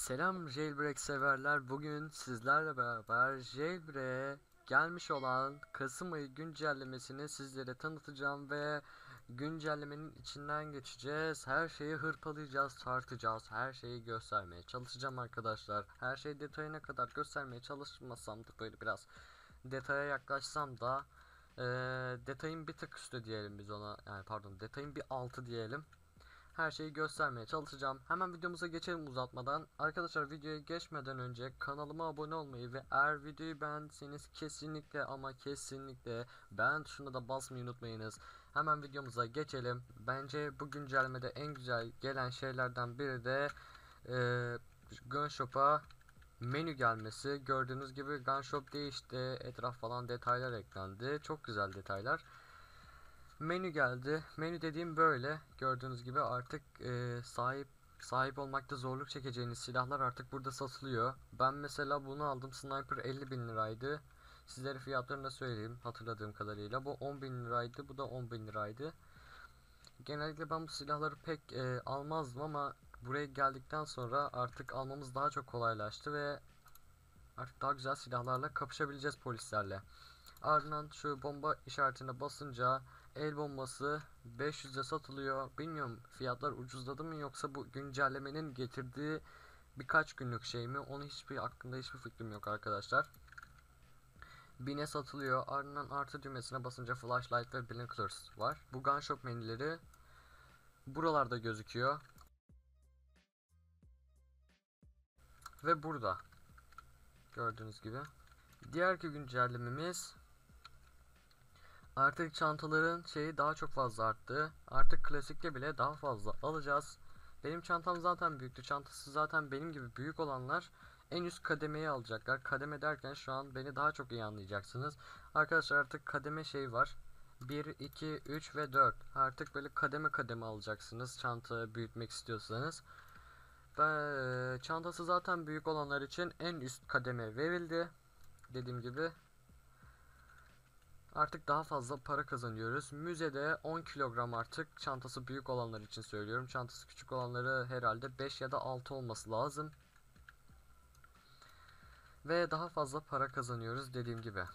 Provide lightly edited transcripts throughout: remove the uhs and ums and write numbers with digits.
Selam Jailbreak severler. Bugün sizlerle beraber Jailbreak'e gelmiş olan Kasım ayı güncellemesini sizlere tanıtacağım ve güncellemenin içinden geçeceğiz. Her şeyi hırpalayacağız, tartacağız. Her şeyi göstermeye çalışacağım arkadaşlar. Her şeyi detayına kadar göstermeye çalışmasam da böyle biraz detaya yaklaşsam da detayın bir tık üstü diyelim biz ona. Yani pardon, detayın bir altı diyelim. Her şeyi göstermeye çalışacağım. Hemen videomuza geçelim uzatmadan. Arkadaşlar, videoya geçmeden önce kanalıma abone olmayı ve eğer videoyu beğendiyseniz kesinlikle ama kesinlikle beğen tuşuna da basmayı unutmayınız. Hemen videomuza geçelim. Bence bu güncellemede en güzel gelen şeylerden biri de Gunshop'a menü gelmesi. Gördüğünüz gibi Gunshop değişti. Etraf falan detaylar eklendi. Çok güzel detaylar. Menü geldi. Menü dediğim böyle. Gördüğünüz gibi artık sahip olmakta zorluk çekeceğiniz silahlar artık burada satılıyor. Ben mesela bunu aldım. Sniper 50.000 liraydı. Sizlere fiyatlarını da söyleyeyim hatırladığım kadarıyla. Bu 10.000 liraydı. Bu da 10.000 liraydı. Genellikle ben bu silahları pek almazdım ama buraya geldikten sonra artık almamız daha çok kolaylaştı ve artık daha güzel silahlarla kapışabileceğiz polislerle. Ardından şu bomba işaretine basınca el bombası 500'e satılıyor. Bilmiyorum, fiyatlar ucuzladı mı yoksa bu güncellemenin getirdiği birkaç günlük şey mi? Onu hakkında hiçbir fikrim yok arkadaşlar. 1000'e satılıyor. Ardından artı düğmesine basınca flashlight ve blinkers var. Bu gunshop menüleri buralarda gözüküyor. Ve burada. Gördüğünüz gibi. Diğerki güncellememiz, artık çantaların şeyi daha çok fazla arttı. Artık klasikte bile daha fazla alacağız. Benim çantam zaten büyüktü. Çantası zaten benim gibi büyük olanlar en üst kademeyi alacaklar. Kademe derken şu an beni daha çok iyi anlayacaksınız. Arkadaşlar, artık kademe şey var. 1, 2, 3 ve 4. Artık böyle kademe kademe alacaksınız çanta büyütmek istiyorsanız. Ve çantası zaten büyük olanlar için en üst kademe verildi. Dediğim gibi artık daha fazla para kazanıyoruz. Müzede 10 kilogram, artık çantası büyük olanlar için söylüyorum. Çantası küçük olanları herhalde 5 ya da 6 olması lazım. Ve daha fazla para kazanıyoruz dediğim gibi.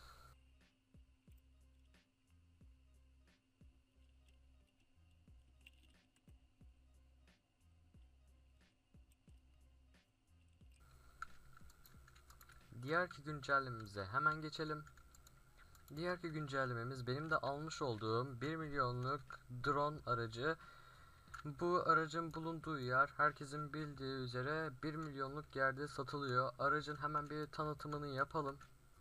Diğerki güncellememize hemen geçelim. Diğerki güncellememiz benim de almış olduğum 1 milyonluk drone aracı. Bu aracın bulunduğu yer herkesin bildiği üzere 1 milyonluk yerde satılıyor. Aracın hemen bir tanıtımını yapalım.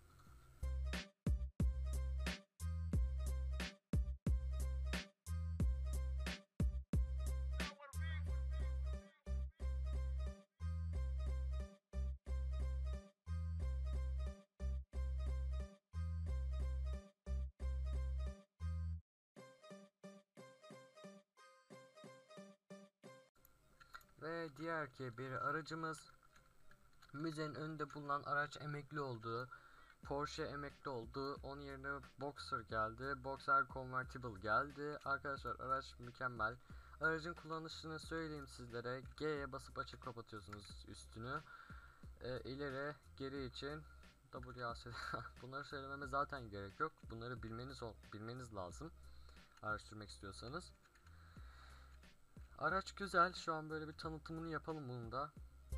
Ve diğer ki bir aracımız, müzenin önünde bulunan araç emekli oldu. Porsche emekli oldu. Onun yerine Boxer geldi. Boxer Convertible geldi. Arkadaşlar, araç mükemmel. Aracın kullanışını söyleyeyim sizlere. G'ye basıp açıp kapatıyorsunuz üstünü. İleri, geri için WASD. Bunları söylememe zaten gerek yok. Bunları bilmeniz lazım araç sürmek istiyorsanız. Araç güzel. Şu an böyle bir tanıtımını yapalım bunun da.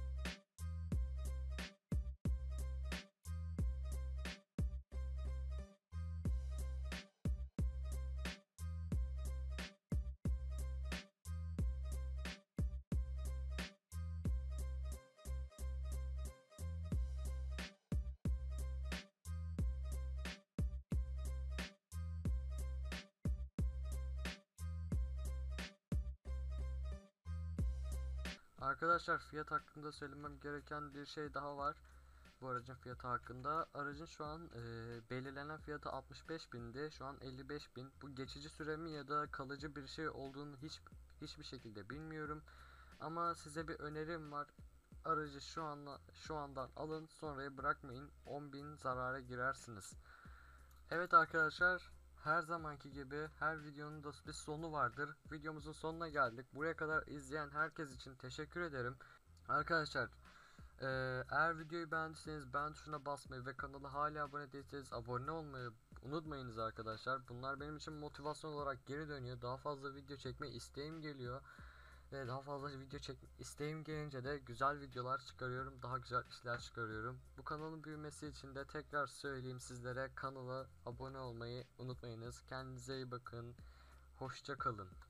Arkadaşlar, fiyat hakkında söylemem gereken bir şey daha var. Bu aracın fiyatı hakkında. Aracın şu an belirlenen fiyatı 65.000'di. Şu an 55.000. Bu geçici süre mi ya da kalıcı bir şey olduğunu hiçbir şekilde bilmiyorum. Ama size bir önerim var. Aracı şu andan alın, sonraya bırakmayın. 10.000 zarara girersiniz. Evet arkadaşlar, her zamanki gibi her videonun da bir sonu vardır. Videomuzun sonuna geldik. Buraya kadar izleyen herkes için teşekkür ederim. Arkadaşlar, Eğer videoyu beğendiyseniz beğen tuşuna basmayı ve kanala hala abone değilseniz abone olmayı unutmayınız arkadaşlar. Bunlar benim için motivasyon olarak geri dönüyor. Daha fazla video çekme isteğim geliyor. Ve daha fazla video çek isteğim gelince de güzel videolar çıkarıyorum. Daha güzel işler çıkarıyorum. Bu kanalın büyümesi için de tekrar söyleyeyim sizlere, kanala abone olmayı unutmayınız. Kendinize iyi bakın. Hoşça kalın.